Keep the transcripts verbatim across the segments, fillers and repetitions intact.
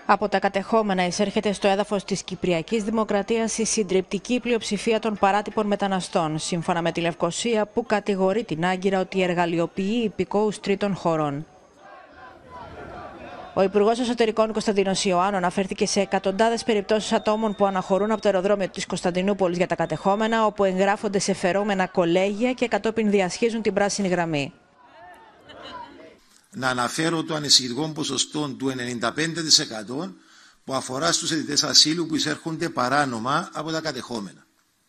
Από τα κατεχόμενα εισέρχεται στο έδαφος της Κυπριακής Δημοκρατίας η συντριπτική πλειοψηφία των παράτυπων μεταναστών, σύμφωνα με τη Λευκωσία που κατηγορεί την Άγκυρα ότι εργαλειοποιεί υπηκόους τρίτων χωρών. Ο Υπουργός Εσωτερικών Κωνσταντίνος Ιωάννου αναφέρθηκε σε εκατοντάδες περιπτώσεις ατόμων που αναχωρούν από το αεροδρόμιο της Κωνσταντινούπολης για τα κατεχόμενα, όπου εγγράφονται σε φερόμενα κολέγια και κατόπιν διασχίζουν την πράσινη γραμμή. Να αναφέρω το ανησυχητικό ποσοστό του ενενήντα πέντε τοις εκατό που αφορά στους αιτητές ασύλου που εισέρχονται παράνομα από τα κατεχόμενα.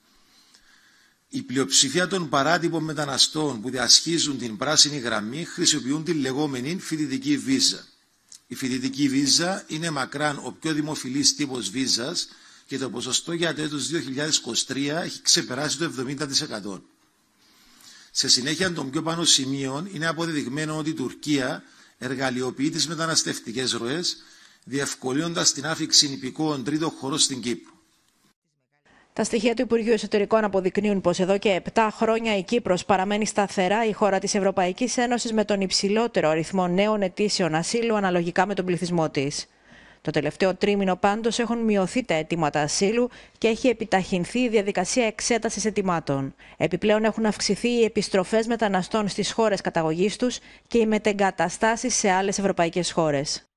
Η πλειοψηφία των παράτυπων μεταναστών που διασχίζουν την πράσινη γραμμή χρησιμοποιούν την λεγόμενη φοιτητική βίζα. Η φοιτητική βίζα είναι μακράν ο πιο δημοφιλής τύπος βίζας και το ποσοστό για το έτος δύο χιλιάδες είκοσι τρία έχει ξεπεράσει το εβδομήντα τοις εκατό. Σε συνέχεια των πιο πάνω σημείων είναι αποδεδειγμένο ότι η Τουρκία εργαλειοποιεί τις μεταναστευτικές ροές, διευκολύνοντας την άφιξη υπηκόων τρίτων χωρών στην Κύπρο. Τα στοιχεία του Υπουργείου Εσωτερικών αποδεικνύουν πως εδώ και επτά χρόνια η Κύπρος παραμένει σταθερά η χώρα της Ευρωπαϊκής Ένωσης με τον υψηλότερο αριθμό νέων αιτήσεων ασύλου αναλογικά με τον πληθυσμό της. Το τελευταίο τρίμηνο πάντως έχουν μειωθεί τα αιτήματα ασύλου και έχει επιταχυνθεί η διαδικασία εξέτασης αιτημάτων. Επιπλέον έχουν αυξηθεί οι επιστροφές μεταναστών στις χώρες καταγωγής τους και οι μετεγκαταστάσεις σε άλλες ευρωπαϊκές χώρες.